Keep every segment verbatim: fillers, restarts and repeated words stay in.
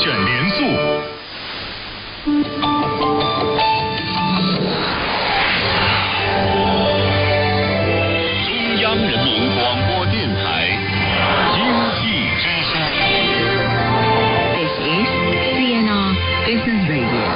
选联速。中央人民广播电台经济之声。 This is C N R Business Radio。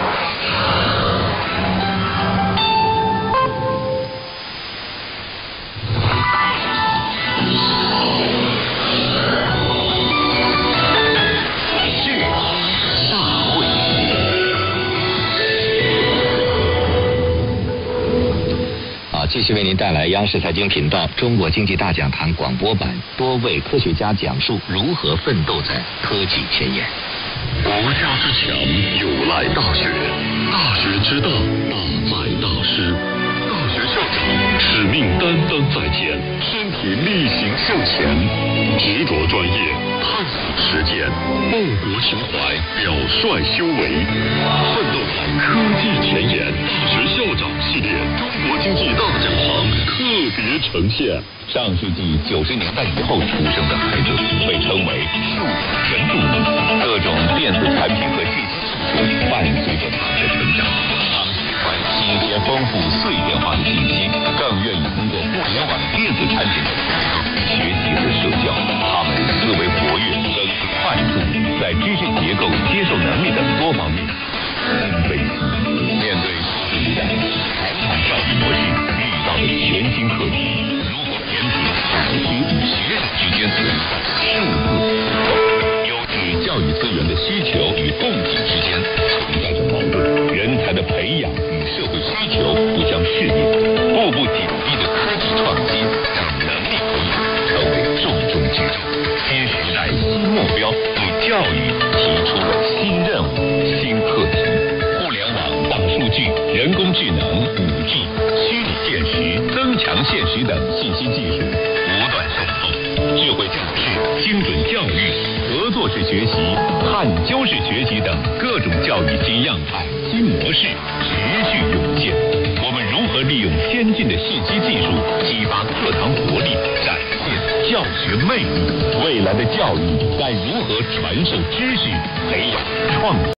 继续为您带来央视财经频道中国经济大讲坛广播版，多位科学家讲述如何奋斗在科技前沿。 国家之强，有赖大学，大学之大，大在大师。大学校长使命担当在前，身体力行向前，执着专业，探索实践，报国情怀，表率修为，奋斗在科技前沿。大学校长系列中国经济大讲堂特别呈现。 上世纪九十年代以后出生的孩子被称为数字天柱，各种电子产品和信息技术伴随着他们的成长。他们喜欢新鲜、丰富、碎片化的信息，更愿意通过互联网电子产品的学习和社交。他们思维活跃，更新快速，在知识结构、接受能力等多方面新飞行。面对新时代传统教育模式遇到的全新课题，如何填补老师与学生之间存在的数字优质教育资源的需求与供给之间存在着矛盾，人才的培养与社会需求不相适应，步步紧逼的科技创新让能力培养成为重中之重。新时代新目标为教育提出了新任务、新课题。互联网、大数据、人工智能、五 G、虚拟现实、增强现实等信息技术不断渗透，智慧教室、精准教育、合作式学习、探究式学习等各种教育新样态、新模式持续涌现。我们如何利用先进的信息技术，激发课堂活力，展现教学魅力？未来的教育该如何传授知识，培养创新？